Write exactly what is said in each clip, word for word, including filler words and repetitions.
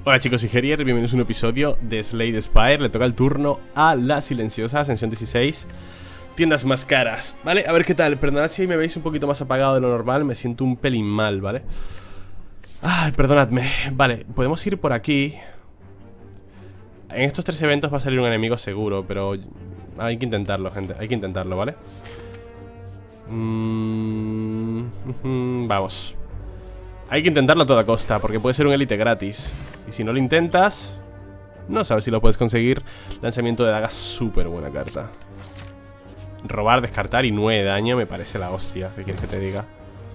Hola chicos y Gerier, bienvenidos a un episodio de Slay the Spire. Le toca el turno a la silenciosa, Ascensión dieciséis. Tiendas más caras, ¿vale? A ver qué tal, perdonad si me veis un poquito más apagado de lo normal. Me siento un pelín mal, ¿vale? Ay, perdonadme. Vale, podemos ir por aquí. En estos tres eventos va a salir un enemigo seguro, pero hay que intentarlo, gente, hay que intentarlo, ¿vale? Mm, vamos. Hay que intentarlo a toda costa, porque puede ser un élite gratis. Y si no lo intentas, no sabes si lo puedes conseguir. Lanzamiento de daga, súper buena carta. Robar, descartar y nueve de daño me parece la hostia. ¿Qué quieres que te diga?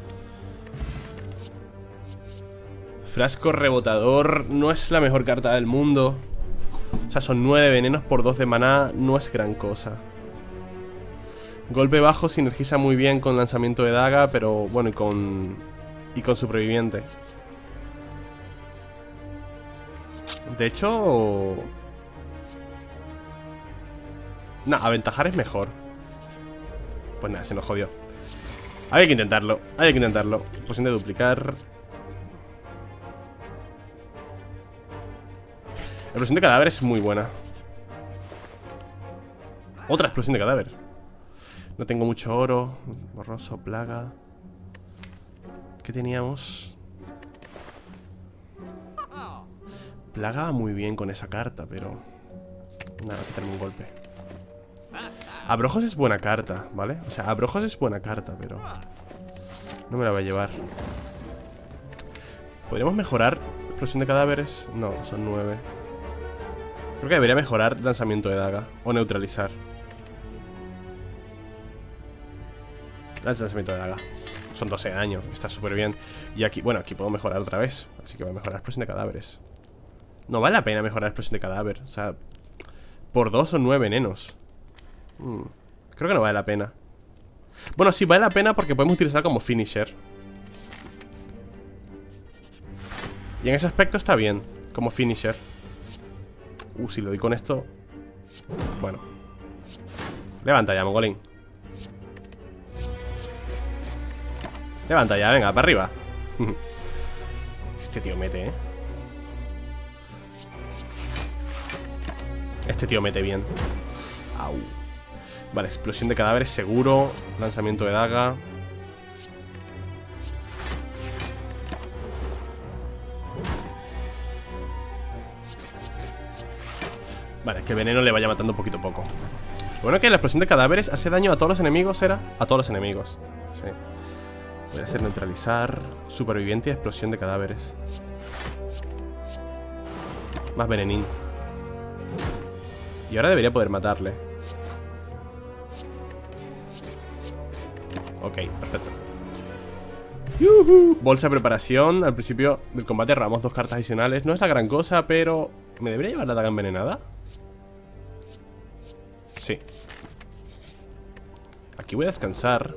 Frasco rebotador no es la mejor carta del mundo. O sea, son nueve venenos por dos de maná. No es gran cosa. Golpe bajo sinergiza muy bien con lanzamiento de daga, pero bueno, y con... Y con superviviente. De hecho... No, aventajar es mejor. Pues nada, se nos jodió. Hay que intentarlo, hay que intentarlo. Posición de duplicar. La explosión de cadáver es muy buena. Otra explosión de cadáver. No tengo mucho oro. Borroso, plaga. ¿Qué teníamos? Plaga muy bien con esa carta, pero... Nada, quitarme un golpe. Abrojos es buena carta, ¿vale? O sea, Abrojos es buena carta, pero... No me la voy a llevar. ¿Podríamos mejorar explosión de cadáveres? No, son nueve. Creo que debería mejorar lanzamiento de daga. O neutralizar. Lanzamiento de daga. Son doce años, está súper bien. Y aquí, bueno, aquí puedo mejorar otra vez. Así que voy a mejorar explosión de cadáveres. No vale la pena mejorar explosión de cadáver. O sea, por dos son nueve venenos. hmm. Creo que no vale la pena. Bueno, sí, vale la pena porque podemos utilizar como finisher. Y en ese aspecto está bien, como finisher. Uh, si lo doy con esto. Bueno. Levanta ya, mongolín. Levanta ya, venga, para arriba. Este tío mete, ¿eh? Este tío mete bien. Au. Vale, explosión de cadáveres seguro. Lanzamiento de daga. Vale, que el veneno le vaya matando poquito a poco. Bueno, que la explosión de cadáveres hace daño a todos los enemigos, ¿era? A todos los enemigos. Sí. Voy a hacer neutralizar, superviviente y explosión de cadáveres. Más venenín. Y ahora debería poder matarle. Ok, perfecto. ¡Yuhu! Bolsa de preparación. Al principio del combate robamos dos cartas adicionales. No es la gran cosa, pero... ¿Me debería llevar la daga envenenada? Sí. Aquí voy a descansar.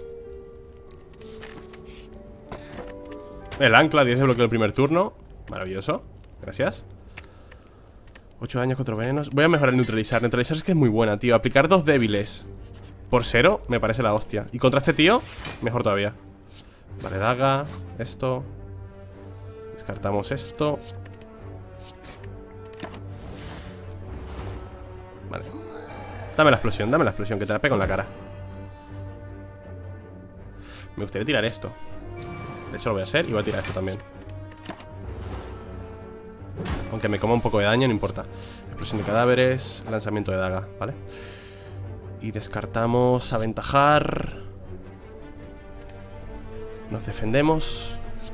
El ancla, diez de bloqueo del primer turno. Maravilloso, gracias. ocho daños, cuatro venenos. Voy a mejorar el neutralizar. Neutralizar es que es muy buena, tío. Aplicar dos débiles por cero me parece la hostia. Y contra este tío, mejor todavía. Vale, daga, esto. Descartamos esto. Vale. Dame la explosión, dame la explosión, que te la pego en la cara. Me gustaría tirar esto. De hecho lo voy a hacer y voy a tirar esto también. Aunque me coma un poco de daño, no importa. Explosión de cadáveres, lanzamiento de daga, ¿vale? Y descartamos aventajar. Nos defendemos.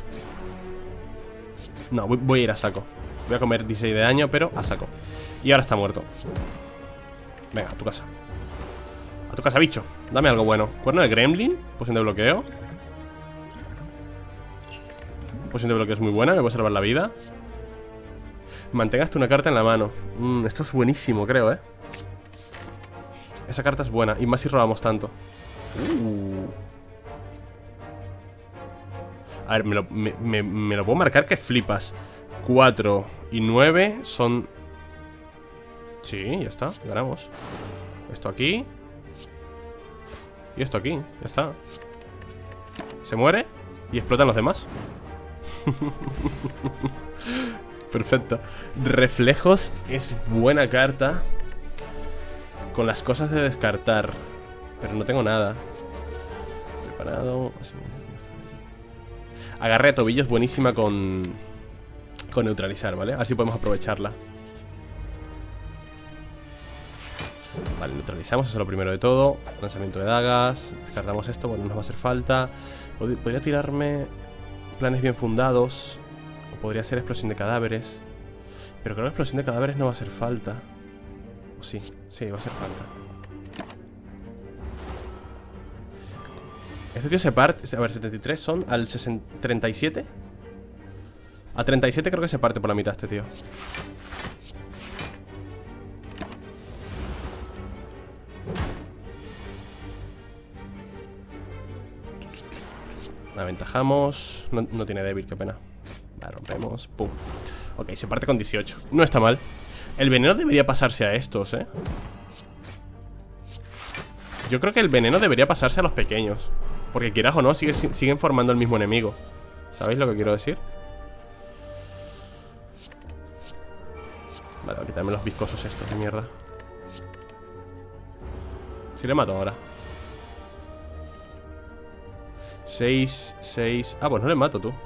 No, voy, voy a ir a saco. Voy a comer dieciséis de daño, pero a saco. Y ahora está muerto. Venga, a tu casa. A tu casa, bicho. Dame algo bueno. Cuerno de gremlin, poción de bloqueo. Posición de bloqueo es muy buena, me puede salvar la vida. Mantengaste una carta en la mano. mm, Esto es buenísimo, creo, eh Esa carta es buena, y más si robamos tanto. uh. A ver, me lo, me, me, me lo puedo marcar que flipas. Cuatro y nueve son... Sí, ya está, ganamos. Esto aquí. Y esto aquí, ya está. Se muere y explotan los demás. Perfecto. Reflejos es buena carta. Con las cosas de descartar. Pero no tengo nada. Preparado. Así. Agarre de tobillo es buenísima con... Con neutralizar, ¿vale? Así podemos aprovecharla. Vale, neutralizamos, eso es lo primero de todo. Lanzamiento de dagas. Descartamos esto, bueno, no nos va a hacer falta. Podría tirarme planes bien fundados. O podría ser explosión de cadáveres. Pero creo que explosión de cadáveres no va a hacer falta. O sí, sí, va a hacer falta. Este tío se parte... A ver, setenta y tres son al treinta y siete. A treinta y siete creo que se parte por la mitad este tío. Aventajamos. No, no tiene débil, qué pena. La rompemos, pum. Ok, se parte con dieciocho. No está mal. El veneno debería pasarse a estos, eh. Yo creo que el veneno debería pasarse a los pequeños. Porque quieras o no, sigue, siguen formando el mismo enemigo. ¿Sabéis lo que quiero decir? Vale, voy a quitarme los viscosos estos de mierda. Si le mato ahora. seis, seis. Ah, pues no le mato, tú.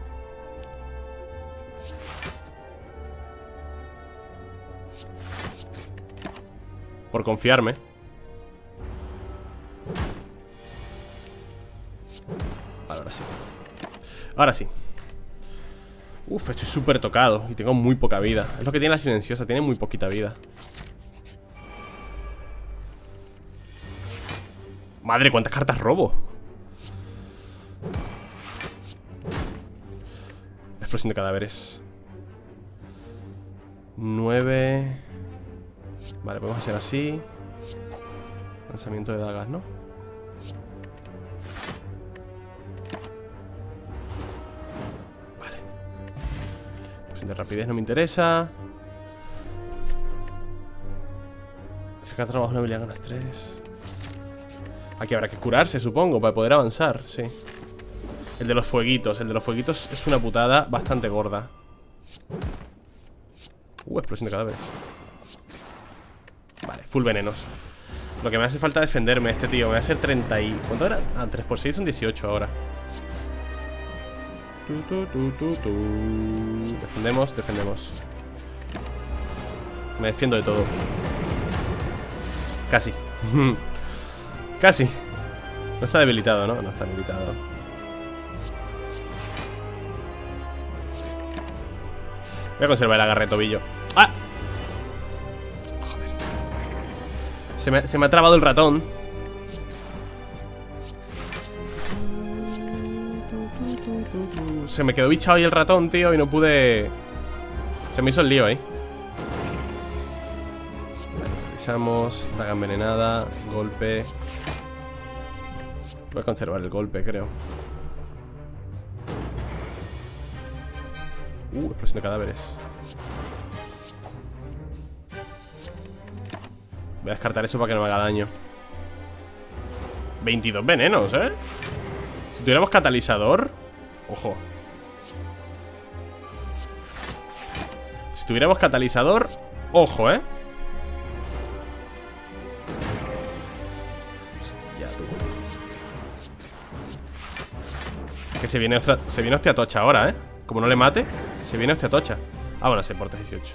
Por confiarme. Vale, ahora sí. Ahora sí. Uf, estoy súper tocado y tengo muy poca vida. Es lo que tiene la silenciosa, tiene muy poquita vida. Madre, ¿cuántas cartas robo? Explosión de cadáveres. Nueve. Vale, podemos hacer así. Lanzamiento de dagas, ¿no? Vale. Explosión de rapidez no me interesa. Sacar trabajo una habilidad, ganas tres. Aquí habrá que curarse, supongo, para poder avanzar, sí. El de los fueguitos, el de los fueguitos es una putada bastante gorda. Uh, explosión de cadáveres. Vale, full venenos. Lo que me hace falta es defenderme este tío. Me va a hacer treinta y... ¿Cuánto era? Ah, tres por seis son dieciocho ahora. Tu, tu, tu, tu, tu. Defendemos, defendemos. Me defiendo de todo. Casi. Casi. No está debilitado, ¿no? No está debilitado. Voy a conservar el agarre de tobillo. ¡Ah! Joder. Se me, se me ha trabado el ratón. Se me quedó bichado ahí el ratón, tío, y no pude... Se me hizo el lío ahí. Revisamos. Daga envenenada. Golpe. Voy a conservar el golpe, creo. Uh, explosión de cadáveres. Voy a descartar eso para que no me haga daño. veintidós venenos, ¿eh? Si tuviéramos catalizador. Ojo. Si tuviéramos catalizador. Ojo, ¿eh? Hostia, tú. Que se viene, se viene hostia tocha ahora, ¿eh? Como no le mate, se viene hostia tocha. Ah, bueno, se porta dieciocho.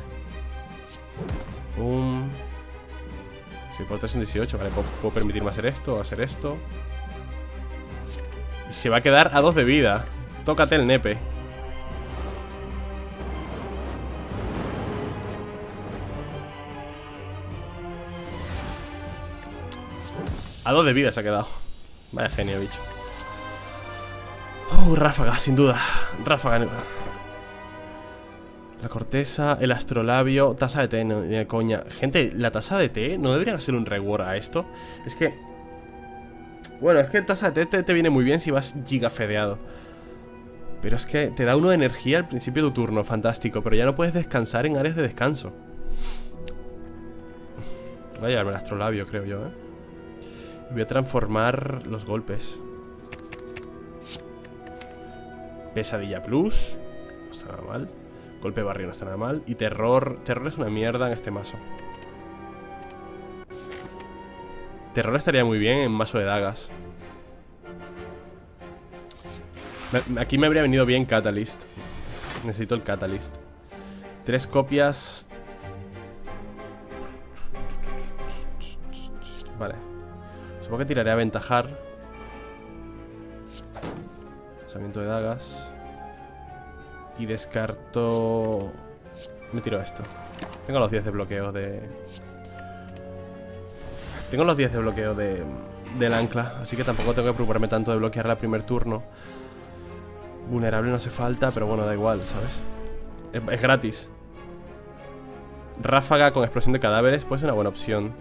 Pum. Si porta es un dieciocho, vale, puedo, puedo permitirme hacer esto o hacer esto. Y se va a quedar a dos de vida. Tócate el nepe. A dos de vida se ha quedado. Vaya genio, bicho. Oh, ráfaga, sin duda. Ráfaga. La corteza, el astrolabio. Taza de té, no, ni de coña. Gente, la taza de té no debería hacer un reward a esto. Es que... Bueno, es que taza de té te, te viene muy bien si vas gigafedeado. Pero es que te da uno de energía al principio de tu turno, fantástico. Pero ya no puedes descansar en áreas de descanso. Voy a llevarme el astrolabio, creo yo, ¿eh? Y voy a transformar los golpes. Pesadilla plus. No está nada mal. Golpe barrio no está nada mal. Y terror. Terror es una mierda en este mazo. Terror estaría muy bien en mazo de dagas. Aquí me habría venido bien Catalyst. Necesito el Catalyst. Tres copias. Vale. Supongo que tiraré a aventajar. Lanzamiento de dagas. Y descarto. Me tiro esto. Tengo los diez de bloqueo de... Tengo los diez de bloqueo de... del ancla. Así que tampoco tengo que preocuparme tanto de bloquearla al primer turno. Vulnerable no hace falta, pero bueno, da igual, ¿sabes? Es, es gratis. Ráfaga con explosión de cadáveres puede ser una buena opción.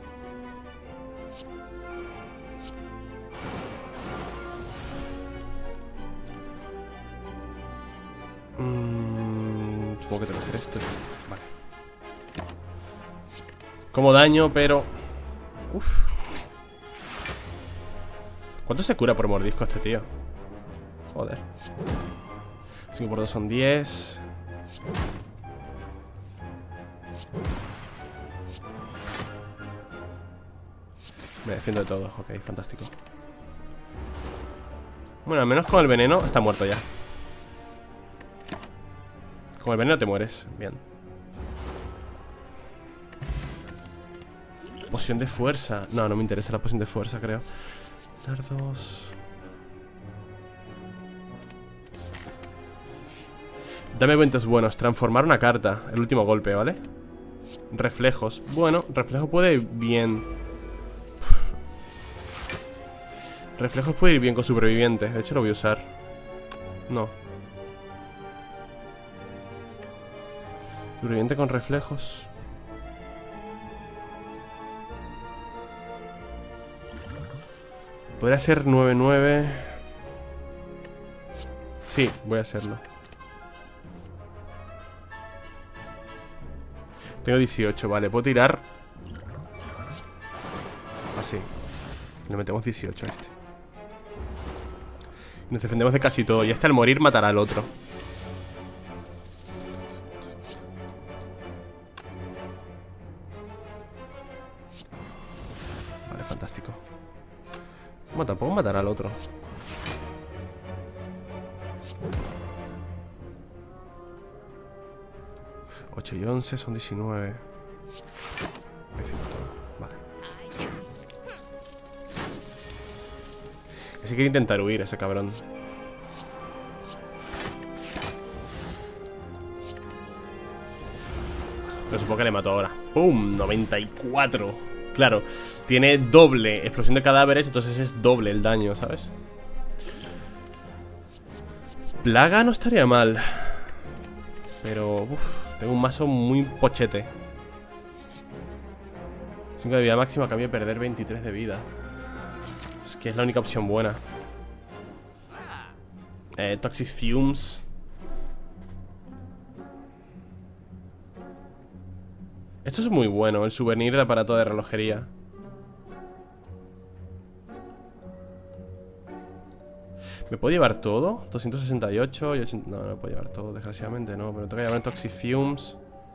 Mm, supongo que tengo que hacer esto y esto. Vale. Como daño, pero... Uf. ¿Cuánto se cura por mordisco este tío? Joder. cinco por dos son diez. Me defiendo de todo. Ok, fantástico. Bueno, al menos con el veneno está muerto ya. Con el veneno te mueres. Bien. Poción de fuerza. No, no me interesa la poción de fuerza, creo. Dardos. Dame eventos buenos. Transformar una carta. El último golpe, ¿vale? Reflejos. Bueno, reflejo puede ir bien. Reflejos puede ir bien con supervivientes. De hecho lo voy a usar. No. Superviviente con reflejos. Podría ser nueve nueve. Sí, voy a hacerlo. Tengo dieciocho, vale, puedo tirar. Así. Le metemos dieciocho a este. Y nos defendemos de casi todo. Y hasta el morir matará al otro. Vale, fantástico. Bueno, tampoco matará al otro. ocho y once son diecinueve. Me fijo todo. Vale. Así que intentar huir ese cabrón. Pero supongo que le mato ahora. ¡Pum! noventa y cuatro. Claro, tiene doble explosión de cadáveres, entonces es doble el daño, ¿sabes? Plaga no estaría mal. Pero, uff, tengo un mazo muy pochete. cinco de vida máxima a cambio de perder veintitrés de vida. Es que es la única opción buena. Eh, Toxic Fumes. Esto es muy bueno, el souvenir de aparato de relojería. ¿Me puedo llevar todo? doscientos sesenta y ocho y ochenta... No, no puedo llevar todo, desgraciadamente no. Pero tengo que llevar Toxic Fumes.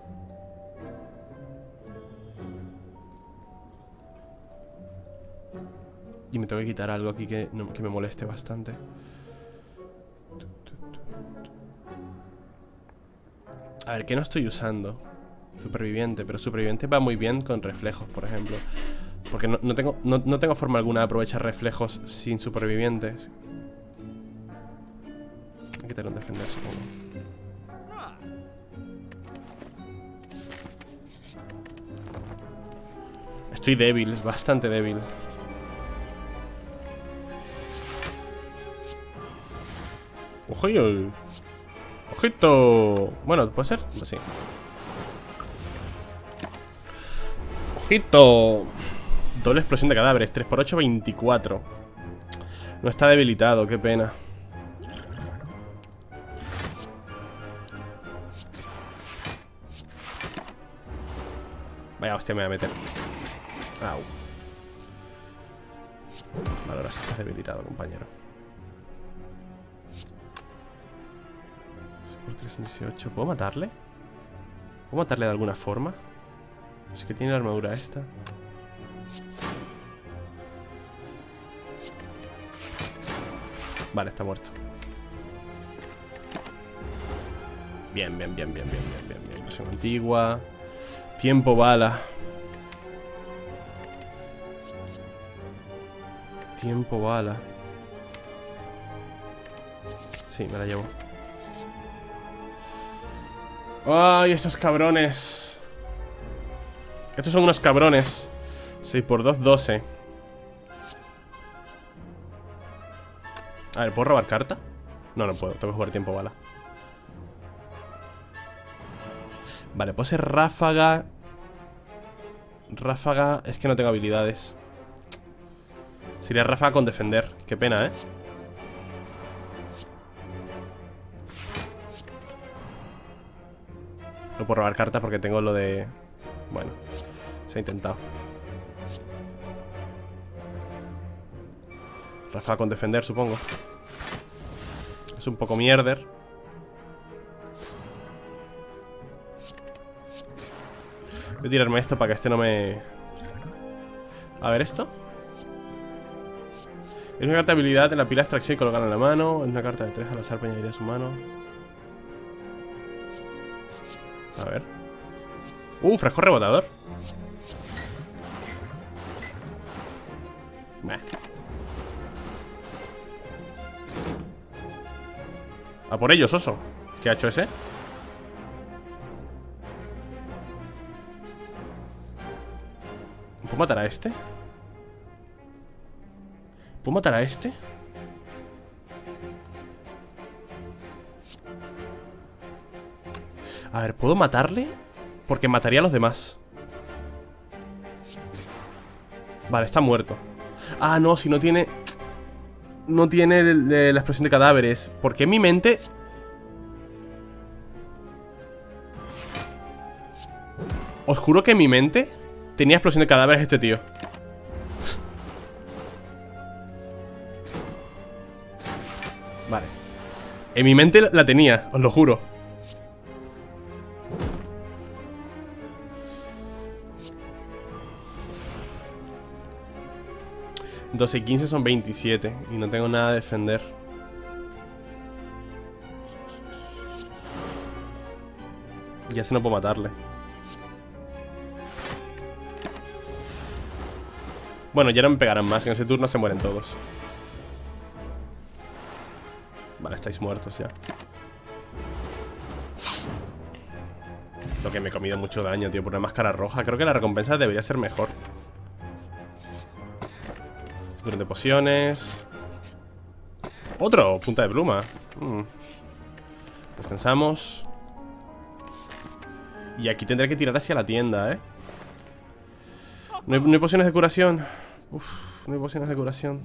Y me tengo que quitar algo aquí que, no, que me moleste bastante. A ver, ¿qué no estoy usando? Superviviente, pero superviviente va muy bien con reflejos, por ejemplo. Porque no, no, tengo, no, no tengo forma alguna de aprovechar reflejos sin supervivientes. Hay que tener un defender, supongo. Estoy débil, es bastante débil. ¡Ojillo! ¡Ojito! Bueno, ¿puede ser? Pues sí. ¡Ojito! Doble explosión de cadáveres. tres por ocho, veinticuatro. No está debilitado, qué pena. Vaya hostia me voy a meter. Au. Vale, ahora sí estás debilitado, compañero. por tres son dieciocho. ¿Puedo matarle? ¿Puedo matarle de alguna forma? Es que tiene la armadura esta. Vale, está muerto. Bien, bien, bien, bien, bien, bien, bien, bien. Versión antigua. Tiempo bala. Tiempo bala. Sí, me la llevo. ¡Ay, estos cabrones! Estos son unos cabrones. seis por dos, doce. A ver, ¿puedo robar carta? No, no puedo, tengo que jugar tiempo bala. Vale, puedo ser ráfaga. Ráfaga, es que no tengo habilidades. Sería ráfaga con defender. Qué pena, ¿eh? No puedo robar cartas porque tengo lo de... Bueno, se ha intentado. Ráfaga con defender, supongo. Es un poco mierder. Voy a tirarme esto para que este no me... A ver esto. Es una carta de habilidad en la pila de extracción y colocarla en la mano. Es una carta de tres al azar para añadir a su mano. A ver. Uh, fresco rebotador. Bah. A por ellos, oso. ¿Qué ha hecho ese? ¿Puedo matar a este? ¿Puedo matar a este? A ver, ¿puedo matarle? Porque mataría a los demás. Vale, está muerto. Ah, no, si no tiene... No tiene el, el, la explosión de cadáveres. Porque en mi mente... Os juro que en mi mente tenía explosión de cadáveres este tío. Vale. En mi mente la tenía, os lo juro. doce y quince son veintisiete. Y no tengo nada de defender. Ya se no puedo matarle. Bueno, ya no me pegarán más. En ese turno se mueren todos. Vale, estáis muertos ya. Lo que me he comido mucho daño, tío, por una máscara roja. Creo que la recompensa debería ser mejor. Durante pociones. Otro, punta de pluma. mm. Descansamos. Y aquí tendré que tirar hacia la tienda, ¿eh? No hay, no hay pociones de curación. Uf, no hay pociones de curación.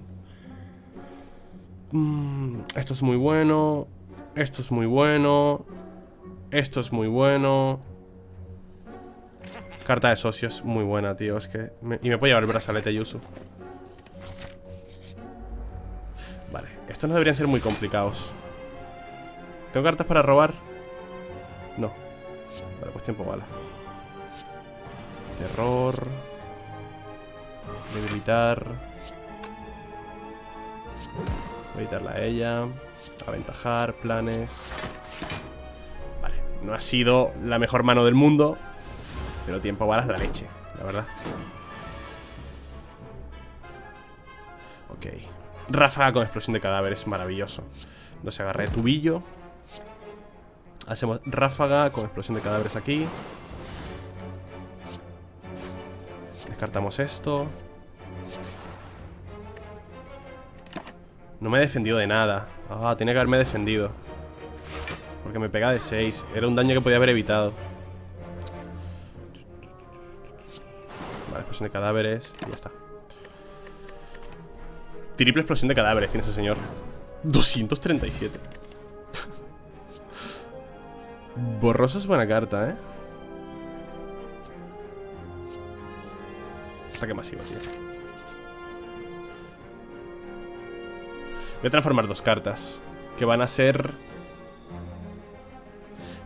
mm, Esto es muy bueno. Esto es muy bueno. Esto es muy bueno. Carta de socios, muy buena, tío. Es que me, y me puedo llevar el brazalete Yuzu. Vale, estos no deberían ser muy complicados. ¿Tengo cartas para robar? No. Vale, pues tiempo bala. Terror. Debilitar. Debilitarla a ella. Aventajar, planes. Vale, no ha sido la mejor mano del mundo, pero tiempo balas de la leche, la verdad. Ok. Ráfaga con explosión de cadáveres, maravilloso. No se agarre tubillo. Hacemos ráfaga con explosión de cadáveres aquí. Descartamos esto. No me he defendido de nada. Ah, tenía que haberme defendido. Porque me pega de seis. Era un daño que podía haber evitado. Vale, explosión de cadáveres. Y ya está. Triple explosión de cadáveres tiene ese señor. doscientos treinta y siete. Borroso es buena carta, ¿eh? Ataque masivo, tío. Voy a transformar dos cartas que van a ser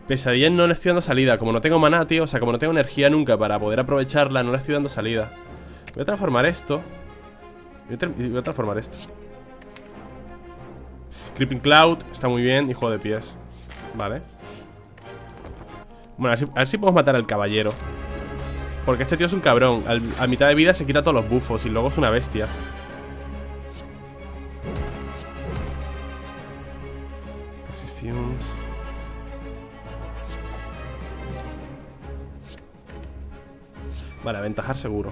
Pesadilla no le estoy dando salida. Como no tengo maná, tío, o sea, como no tengo energía nunca para poder aprovecharla, no le estoy dando salida. Voy a transformar esto. Voy a, voy a transformar esto. Creeping Cloud, está muy bien. Y juego de pies. Vale. Bueno, a ver si, a ver si podemos matar al caballero. Porque este tío es un cabrón. Al, a mitad de vida se quita todos los buffos y luego es una bestia. Positions. Vale, aventajar seguro.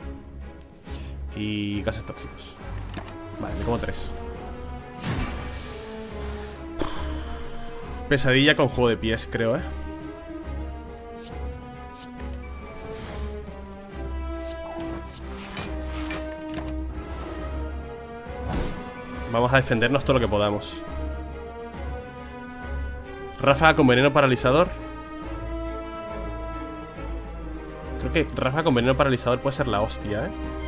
Y gases tóxicos. Vale, me como tres. Pesadilla con juego de pies, creo, eh. Vamos a defendernos todo lo que podamos. Ráfaga con veneno paralizador. Creo que ráfaga con veneno paralizador puede ser la hostia, eh.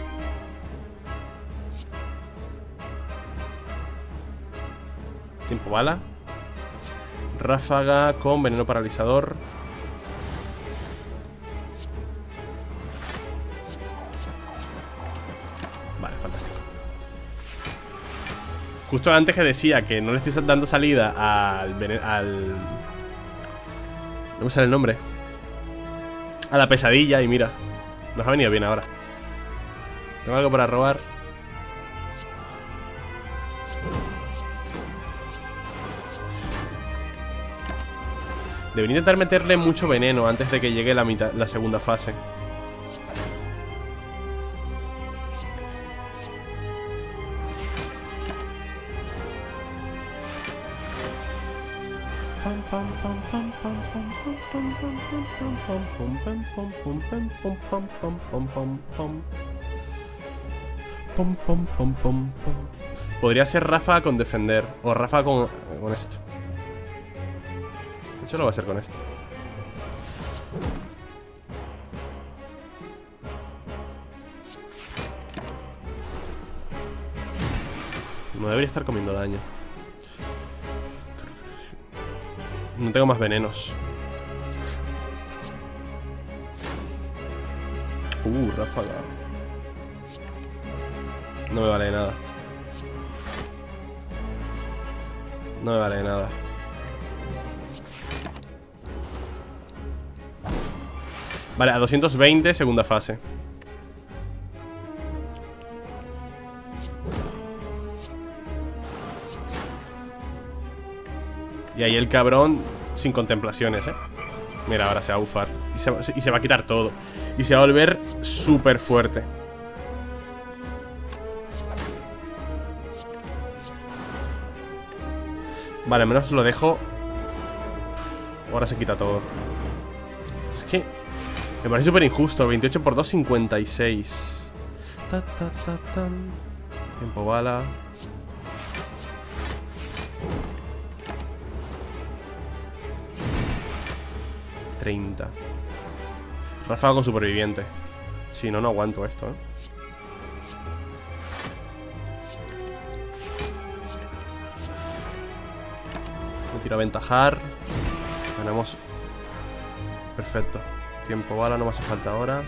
Tiempo bala. Ráfaga con veneno paralizador. Vale, fantástico. Justo antes que decía que no le estoy dando salida al... al... no me sale el nombre. A la pesadilla y mira, nos ha venido bien ahora. Tengo algo para robar. Debería intentar meterle mucho veneno antes de que llegue la mitad, la segunda fase. Podría ser ráfaga con defender o ráfaga con, con esto. De hecho lo voy a hacer con esto. No debería estar comiendo daño. No tengo más venenos. Uh, ráfaga. No me vale de nada. No me vale de nada. Vale, a doscientos veinte, segunda fase. Y ahí el cabrón sin contemplaciones, eh. Mira, ahora se va a bufar y se, y se va a quitar todo. Y se va a volver súper fuerte. Vale, al menos lo dejo. Ahora se quita todo. Es que me parece súper injusto. veintiocho por dos, cincuenta y seis. Ta, ta, ta, tan. Tiempo bala. treinta. Ráfaga con superviviente. Si no, no aguanto esto, eh. Me tiro a aventajar. Ganamos. Perfecto. Tiempo bala no me hace falta ahora.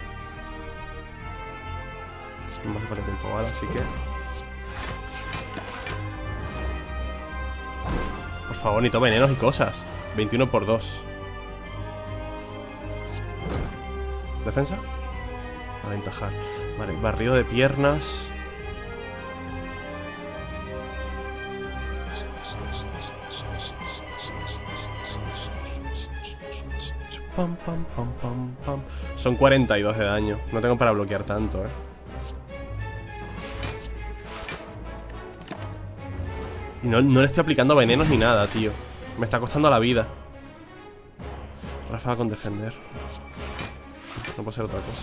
No me hace falta tiempo bala, así que... Por favor, ni tome venenos y cosas. veintiuno por dos. ¿Defensa? Aventajar. Vale, barrido de piernas. Pam, pam, pam, pam, pam. Son cuarenta y dos de daño. No tengo para bloquear tanto, eh. Y no, no le estoy aplicando venenos ni nada, tío. Me está costando la vida. Ráfaga con defender. No puede ser otra cosa.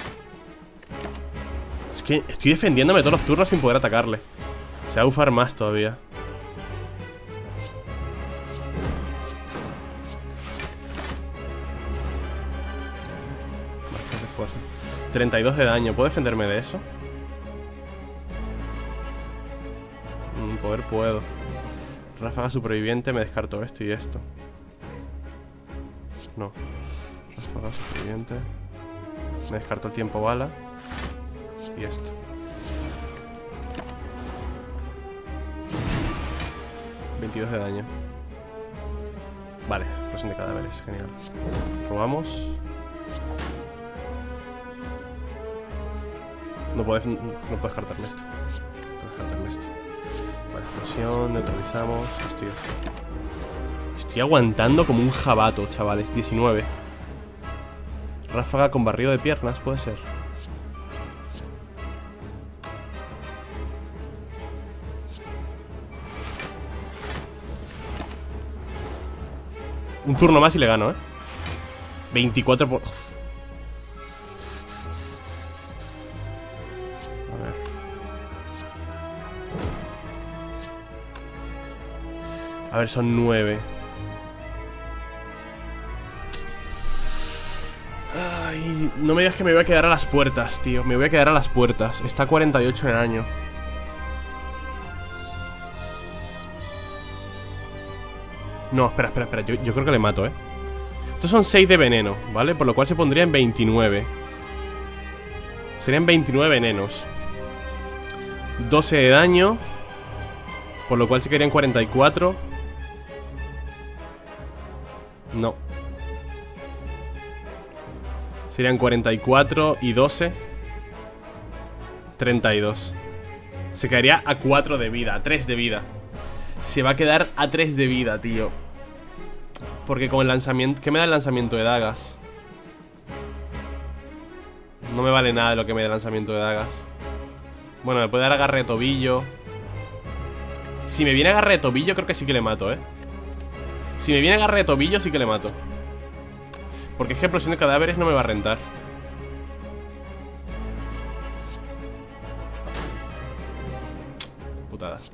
Es que estoy defendiéndome todos los turnos sin poder atacarle. Se va a bufar más todavía. Bastante fuerza. treinta y dos de daño. ¿Puedo defenderme de eso? Mm, poder puedo. Ráfaga superviviente. Me descarto esto y esto. No. Ráfaga, superviviente. Me descarto el tiempo bala. Y esto. veintidós de daño. Vale, explosión de cadáveres, genial. Probamos. No puedes, no, no puedes descartarme esto. No puedes descartarme esto. Vale, explosión, neutralizamos. Estoy, estoy aguantando como un jabato, chavales. diecinueve. Ráfaga con barrido de piernas, puede ser. Un turno más y le gano, ¿eh? veinticuatro por... A ver. A ver, son nueve. Ay, no me digas que me voy a quedar a las puertas, tío. Me voy a quedar a las puertas. Está a cuarenta y ocho de daño. No, espera, espera, espera, yo, yo creo que le mato, ¿eh? Estos son seis de veneno, ¿vale? Por lo cual se pondría en veintinueve. Serían veintinueve venenos. doce de daño. Por lo cual se quedarían cuarenta y cuatro. No. Serían cuarenta y cuatro y doce. treinta y dos. Se quedaría a cuatro de vida, a tres de vida. Se va a quedar a tres de vida, tío. Porque con el lanzamiento... ¿Qué me da el lanzamiento de dagas? No me vale nada de lo que me da el lanzamiento de dagas. Bueno, me puede dar agarre de tobillo. Si me viene agarre de tobillo, creo que sí que le mato, ¿eh? Si me viene agarre de tobillo, sí que le mato. Porque es que explosión de cadáveres no me va a rentar. Putadas.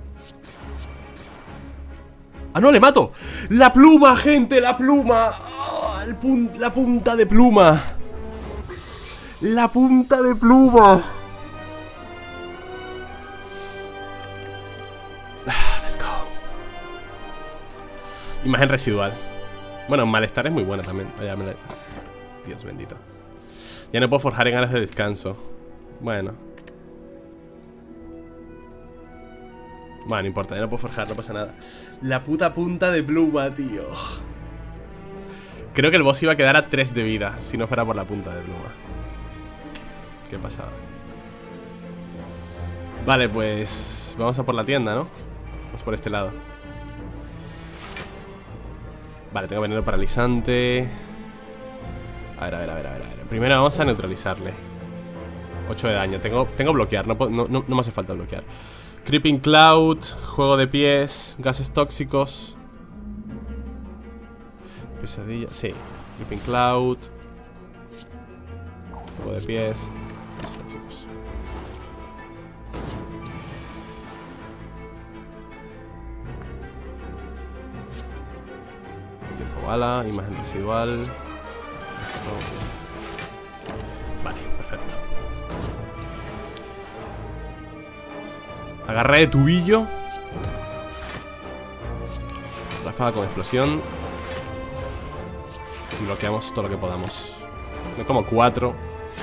¡Ah, no! ¡Le mato! ¡La pluma, gente! ¡La pluma! ¡Oh, el pun la punta de pluma! ¡La punta de pluma! Ah, let's go. Imagen residual. Bueno, malestar es muy buena también. Vaya, me la... Dios bendito. Ya no puedo forjar en áreas de descanso. Bueno. Bueno, no importa, ya no puedo forjar, no pasa nada. La puta punta de pluma, tío. Creo que el boss iba a quedar a tres de vida si no fuera por la punta de pluma. Qué pasada. Vale, pues vamos a por la tienda, ¿no? Vamos por este lado. Vale, tengo veneno paralizante. A ver, a ver, a ver, a ver, a ver. Primero vamos a neutralizarle. ocho de daño, tengo, tengo bloquear, no, no, no, no me hace falta bloquear. Creeping Cloud, juego de pies, gases tóxicos. Pesadilla, sí. Creeping Cloud, juego de pies, gases tóxicos. Tiempo bala, imagen residual. Vale, perfecto. Agarre de tubillo. Ráfaga con explosión. Y bloqueamos todo lo que podamos. Me como cuatro.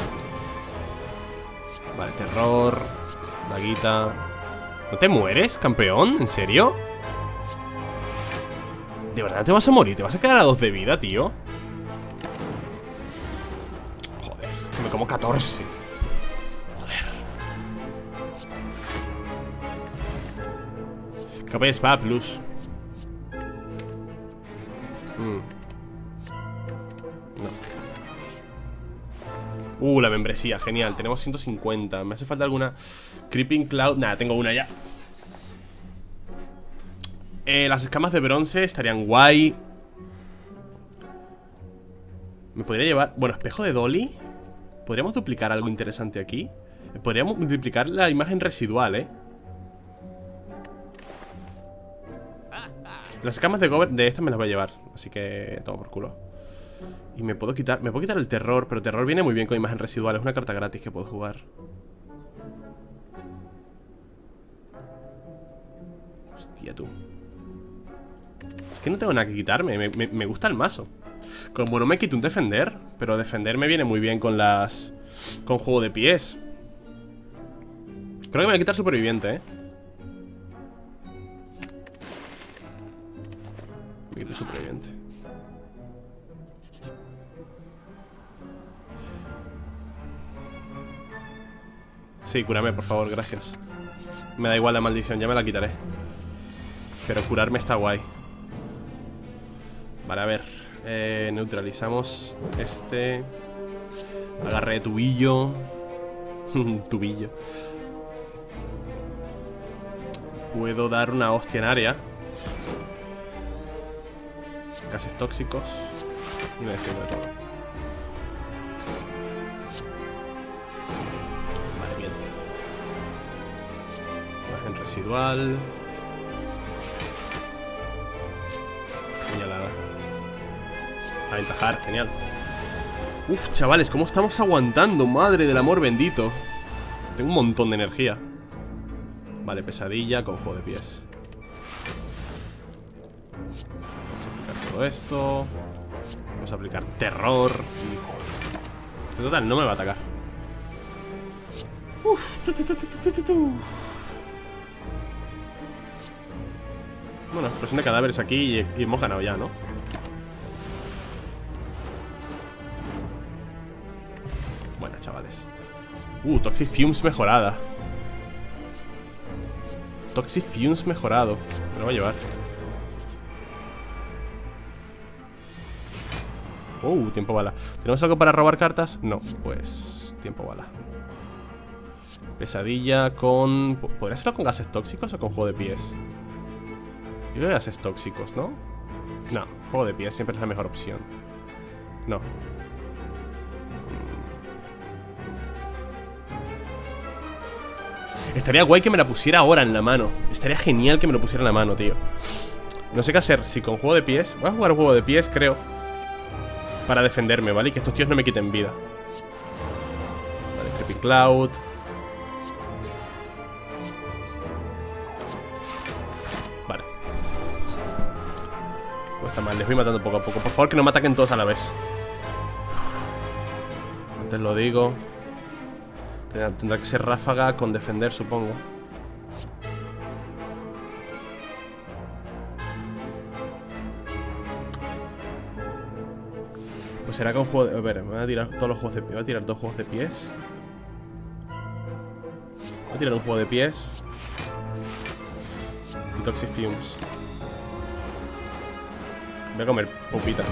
Vale, terror. Daguita. ¿No te mueres, campeón? ¿En serio? ¿De verdad te vas a morir? ¿Te vas a quedar a dos de vida, tío? Joder, me como catorce. Capa de espada plus. mm. No. Uh, la membresía, genial. Tenemos ciento cincuenta. Me hace falta alguna. Creeping Cloud. Nada, tengo una ya. eh, Las escamas de bronce estarían guay. Me podría llevar... Bueno, espejo de Dolly. ¿Podríamos duplicar algo interesante aquí? Podríamos multiplicar la imagen residual, eh. Las escamas de Gober de estas me las voy a llevar. Así que toma por culo. Y me puedo quitar, me puedo quitar el terror. Pero terror viene muy bien con imagen residual. Es una carta gratis que puedo jugar. Hostia, tú. Es que no tengo nada que quitarme. Me, me, me gusta el mazo. Como no me quito un defender, pero defender me viene muy bien con las... con juego de pies. Creo que me voy a quitar superviviente, eh. Me quito superviviente. Sí, cúrame, por favor, gracias. Me da igual la maldición, ya me la quitaré. Pero curarme está guay. Vale, a ver. Eh, neutralizamos este. Agarré tubillo. Tubillo. Puedo dar una hostia en área. Gases tóxicos. Y me defiendo de todo. Vale, bien. Imagen residual. Señalada. A ventajar, genial. Uf, chavales, ¿cómo estamos aguantando? Madre del amor bendito. Tengo un montón de energía. Vale, pesadilla con juego de pies. Vamos a aplicar todo esto. Vamos a aplicar terror. Y joder, esto. Total, no me va a atacar. Uf, tu, tu, tu, tu, tu, tu. Bueno, explosión de cadáveres aquí y, y hemos ganado ya, ¿no? Bueno, chavales. Uh, Toxic Fumes mejorada. Toxic Fumes mejorado. Me lo voy a llevar. Uh, tiempo bala. ¿Tenemos algo para robar cartas? No, pues tiempo bala. Pesadilla con... ¿Podría hacerlo con gases tóxicos o con juego de pies? Yo creo que gases tóxicos, ¿no? No, juego de pies siempre es la mejor opción. No. Estaría guay que me la pusiera ahora en la mano. Estaría genial que me lo pusiera en la mano, tío. No sé qué hacer. Si con juego de pies... Voy a jugar juego de pies, creo, para defenderme, ¿vale? Y que estos tíos no me quiten vida. Vale, Creepy Cloud. Vale. No está mal, les voy matando poco a poco. Por favor, que no me ataquen todos a la vez. Antes lo digo. Tendrá que ser ráfaga con defender, supongo. Pues será con juego de... A ver, me voy a tirar todos los juegos de pies. Voy a tirar dos juegos de pies. Voy a tirar un juego de pies. Y Toxic Fumes. Voy a comer pupita.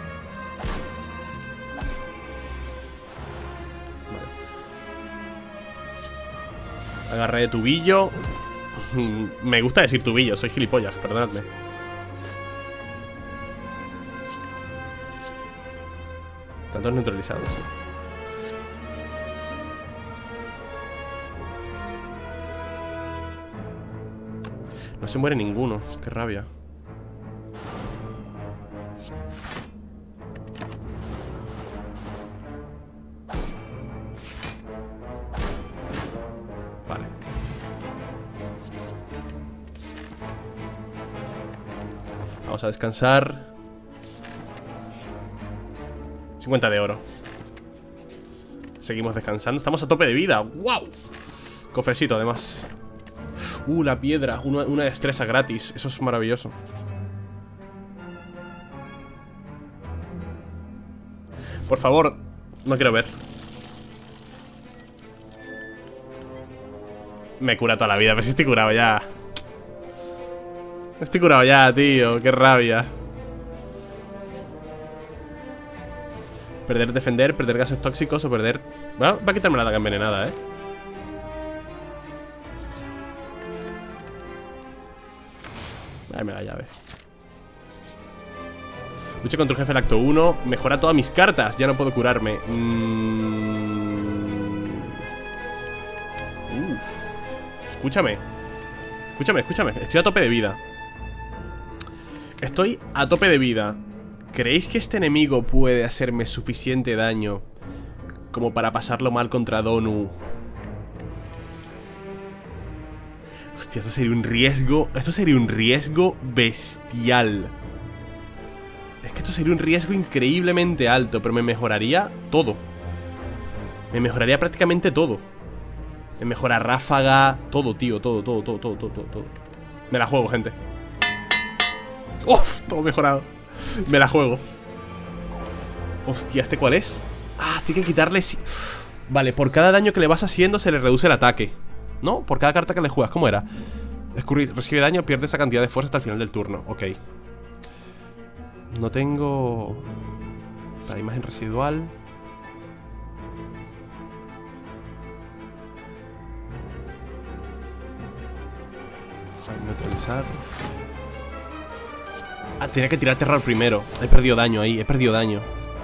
Agarré de tubillo. Me gusta decir tubillo, soy gilipollas, perdonadme. Tantos neutralizados, sí. No se muere ninguno, qué rabia. Vale. Vamos a descansar. cincuenta de oro. Seguimos descansando. Estamos a tope de vida. ¡Wow! Cofrecito, además. Uh, la piedra. Una, una destreza gratis. Eso es maravilloso. Por favor, no quiero ver. Me cura toda la vida, pero si estoy curado ya. Estoy curado ya, tío. Qué rabia. Perder defender, perder gases tóxicos o perder... Bueno, va a quitarme la daga envenenada, eh. Dame la llave. Lucha contra un jefe el acto uno. Mejora todas mis cartas. Ya no puedo curarme. mm... Uf. Escúchame. Escúchame, escúchame. Estoy a tope de vida. Estoy a tope de vida. ¿Creéis que este enemigo puede hacerme suficiente daño como para pasarlo mal contra Donu? Hostia, esto sería un riesgo. Esto sería un riesgo bestial. Es que esto sería un riesgo increíblemente alto, pero me mejoraría todo. Me mejoraría prácticamente todo. Me mejora ráfaga, todo, tío, todo, todo, todo, todo, todo, todo. Me la juego, gente. ¡Uf! Todo mejorado. Me la juego. Hostia, ¿este cuál es? Ah, tiene que quitarle... Vale, por cada daño que le vas haciendo se le reduce el ataque, ¿no? Por cada carta que le juegas, ¿cómo era? Escurrir, recibe daño, pierde esa cantidad de fuerza hasta el final del turno. Ok. No tengo... La imagen residual. Neutralizar. Ah, tenía que tirar terror primero. He perdido daño ahí, he perdido daño.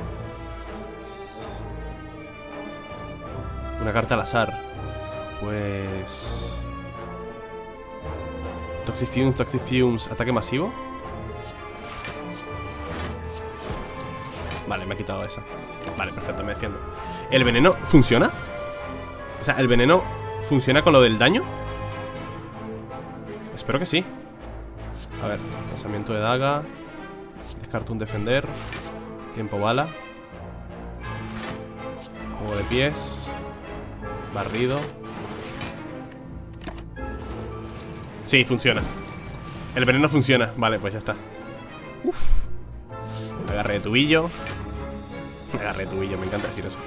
Una carta al azar. Pues... Toxic Fumes, Toxic Fumes, ataque masivo. Vale, me ha quitado esa. Vale, perfecto, me defiendo. ¿El veneno funciona? O sea, ¿el veneno funciona con lo del daño? Espero que sí. A ver, lanzamiento de daga. Descarto un defender. Tiempo bala. Juego de pies. Barrido. Sí, funciona. El veneno funciona. Vale, pues ya está. Uf. Agarre de tubillo. Agarre de tubillo, me encanta decir eso.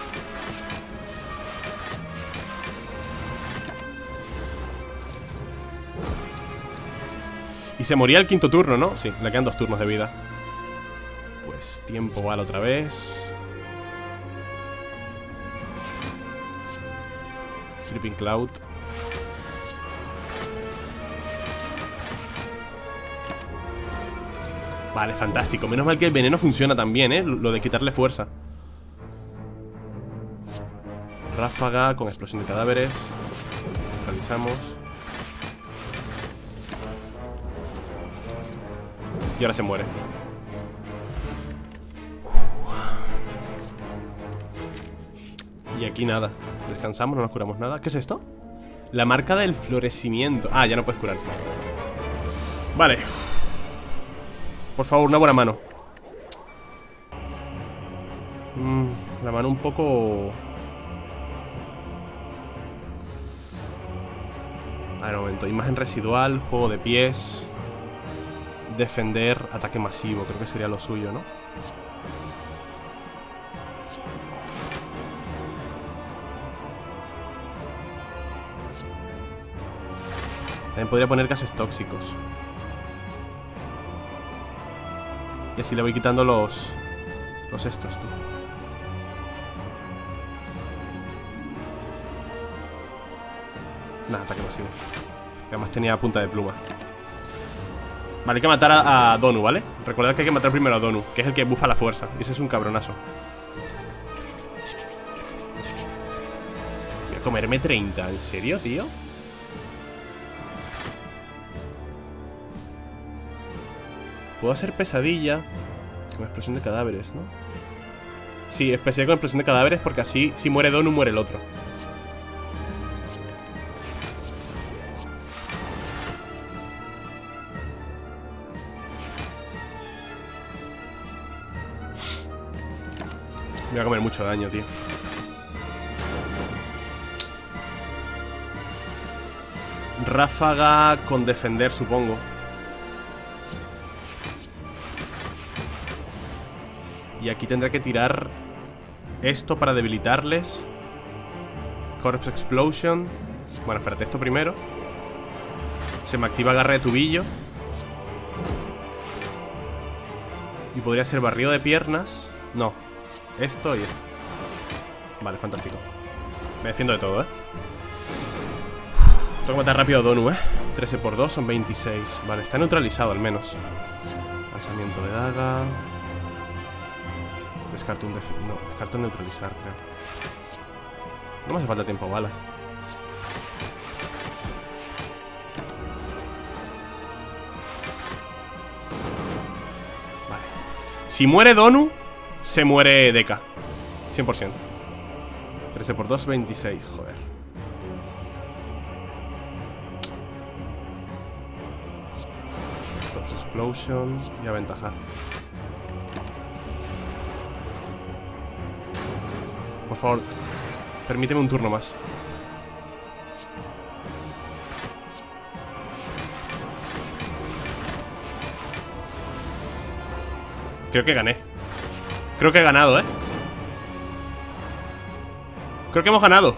Y se moría el quinto turno, ¿no? Sí, le quedan dos turnos de vida. Pues tiempo bala otra vez. Sleeping Cloud. Vale, fantástico. Menos mal que el veneno funciona también, ¿eh? Lo de quitarle fuerza. Ráfaga con explosión de cadáveres. Realizamos. Y ahora se muere. Y aquí nada. Descansamos, no nos curamos nada. ¿Qué es esto? La marca del florecimiento. Ah, ya no puedes curar. Vale. Por favor, una buena mano. mm, La mano un poco... A ver, un momento. Imagen residual, juego de pies. Defender, ataque masivo. Creo que sería lo suyo, ¿no? También podría poner gases tóxicos. Y así le voy quitando los... Los estos, tú. Nada, ataque masivo. Que además tenía punta de pluma. Vale, hay que matar a, a Donu, ¿vale? Recordad que hay que matar primero a Donu, que es el que bufa la fuerza. Y ese es un cabronazo. Voy a comerme treinta, ¿en serio, tío? Puedo hacer pesadilla con explosión de cadáveres, ¿no? Sí, especial con explosión de cadáveres, porque así, si muere Donu, muere el otro. Me voy a comer mucho daño, tío. Ráfaga con defender, supongo. Y aquí tendré que tirar esto para debilitarles. Corpse Explosion. Bueno, espérate, esto primero. Se me activa agarre de tubillo. Y podría ser barrido de piernas. No, esto y esto. Vale, fantástico. Me defiendo de todo, ¿eh? Tengo que matar rápido a Donu, ¿eh? trece por dos son veintiséis. Vale, está neutralizado al menos. Lanzamiento de daga. Descarto un def... No, descarto neutralizar, creo. No me hace falta tiempo bala. Vale. Si muere Donu, se muere Deka. cien por ciento. trece por dos, veintiséis, joder. Explosion y aventajar. por favor. Permíteme un turno más. Creo que gané. Creo que he ganado, ¿eh? Creo que hemos ganado.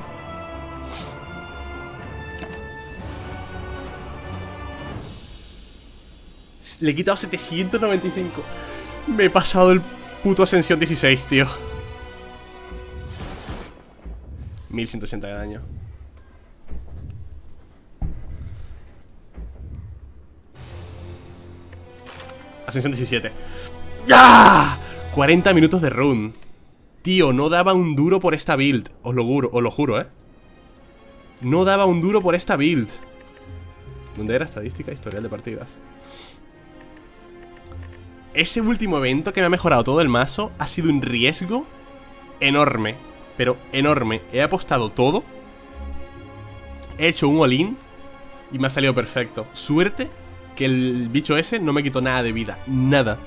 Le he quitado setecientos noventa y cinco. Me he pasado el puto Ascensión dieciséis, tío. mil ciento ochenta de daño. Ascensión diecisiete. ¡Ya! cuarenta minutos de run. Tío, no daba un duro por esta build. Os lo juro, os lo juro, eh. No daba un duro por esta build. ¿Dónde era? Estadística, historial de partidas. Ese último evento que me ha mejorado todo el mazo ha sido un riesgo enorme. Pero enorme. He apostado todo. He hecho un all-in y me ha salido perfecto. Suerte que el bicho ese no me quitó nada de vida. Nada.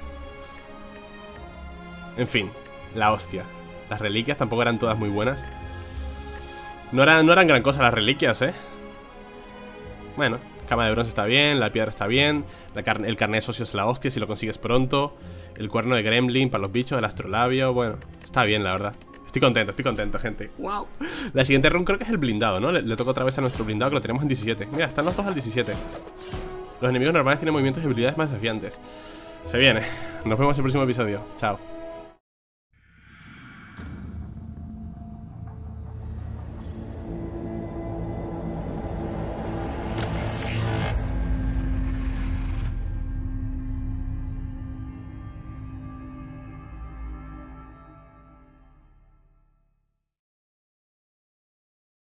En fin, la hostia. Las reliquias tampoco eran todas muy buenas. No eran, no eran gran cosa las reliquias, eh. Bueno, cama de bronce está bien, la piedra está bien, la carne, el carnet de socio es la hostia si lo consigues pronto. El cuerno de gremlin para los bichos, el astrolabio. Bueno, está bien la verdad. Estoy contento, estoy contento, gente. Wow. La siguiente run creo que es el blindado, ¿no? Le, le toca otra vez a nuestro blindado, que lo tenemos en diecisiete. Mira, están los dos al diecisiete. Los enemigos normales tienen movimientos y habilidades más desafiantes. Se viene. Nos vemos en el próximo episodio. Chao.